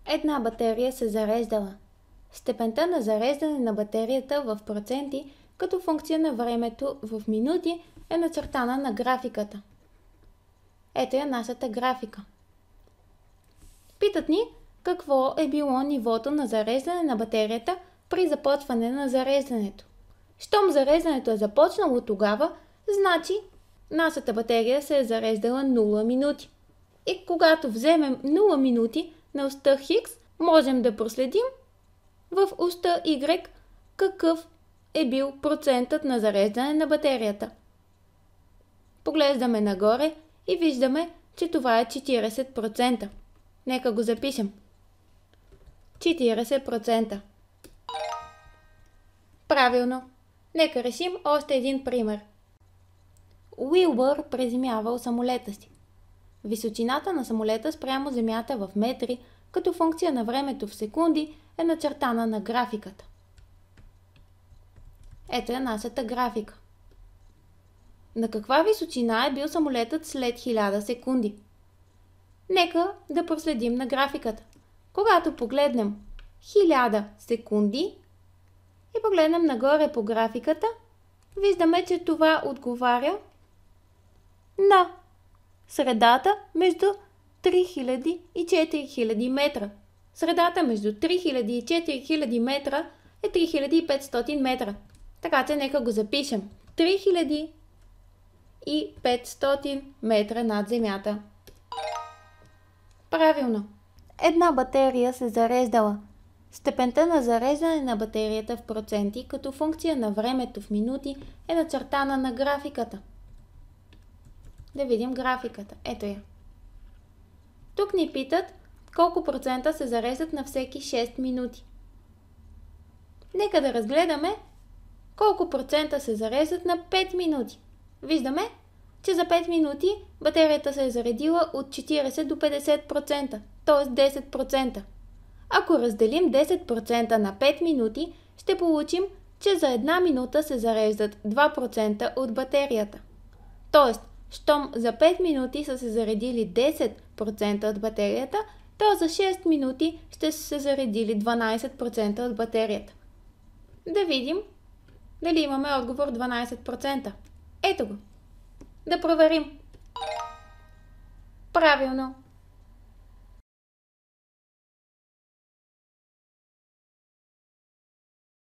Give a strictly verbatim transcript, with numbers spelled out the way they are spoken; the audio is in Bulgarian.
Една батерия се зареждала. Степента на зареждане на батерията в проценти като функция на времето в минути е начертана на графиката. Ето е нашата графика. Питат ни какво е било нивото на зареждане на батерията при започване на зареждането. Щом зареждането е започнало тогава, значи нашата батерия се е зареждала нула минути. И когато вземем нула минути на оста Хикс, можем да проследим в оста Y какъв е бил процентът на зареждане на батерията. Поглеждаме нагоре и виждаме, че това е четиридесет процента. Нека го запишем. четиридесет процента. Правилно. Нека решим още един пример. Уилбър приземявал самолета си. Височината на самолета спрямо земята в метри, като функция на времето в секунди, е начертана на графиката. Ето е нашата графика. На каква височина е бил самолетът след хиляда секунди? Нека да проследим на графиката. Когато погледнем хиляда секунди и погледнем нагоре по графиката, виждаме, че това отговаря на средата между три хиляди и четири хиляди метра. Средата между три хиляди и четири хиляди метра е три хиляди и петстотин метра. Така че нека го запишем. три хиляди и петстотин метра над земята. Правилно. Една батерия се зареждала. Степента на зареждане на батерията в проценти като функция на времето в минути е начертана на графиката. Да видим графиката. Ето я. Тук ни питат колко процента се зареждат на всеки шест минути. Нека да разгледаме колко процента се зареждат на пет минути. Виждаме, че за пет минути батерията се е заредила от четиридесет до петдесет процента, т.е. десет процента. Ако разделим десет процента на пет минути, ще получим, че за една минута се зареждат два процента от батерията. Т.е. щом за пет минути са се заредили десет процента от батерията, то за шест минути ще са се заредили дванадесет процента от батерията. Да видим дали имаме отговор дванадесет процента. Ето го. Да проверим. Правилно.